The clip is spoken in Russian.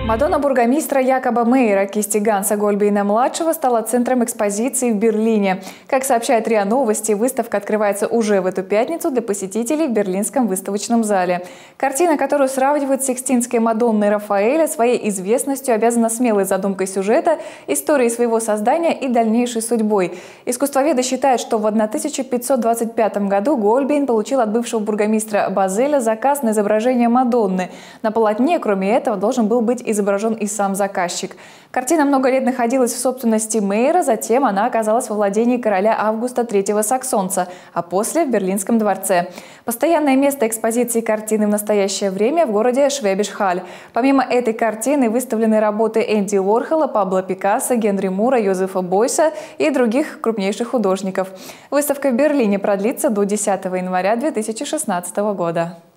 Мадонна бургомистра Якоба Мейера кисти Ганса Гольбейна-младшего стала центром экспозиции в Берлине. Как сообщает РИА Новости, выставка открывается уже в эту пятницу для посетителей в Берлинском выставочном зале. Картина, которую сравнивают с Сикстинской Мадонной Рафаэля, своей известностью обязана смелой задумкой сюжета, историей своего создания и дальнейшей судьбой. Искусствоведы считают, что в 1525 году Гольбейн получил от бывшего бургомистра Базеля заказ на изображение Мадонны. На полотне, кроме этого, должен был быть изображен и сам заказчик. Картина много лет находилась в собственности Мейера, затем она оказалась во владении короля Августа III Саксонца, а после в Берлинском дворце. Постоянное место экспозиции картины в настоящее время в городе Швебиш-Халь. Помимо этой картины выставлены работы Энди Уорхола, Пабло Пикассо, Генри Мура, Йозефа Бойса и других крупнейших художников. Выставка в Берлине продлится до 10 января 2016 года.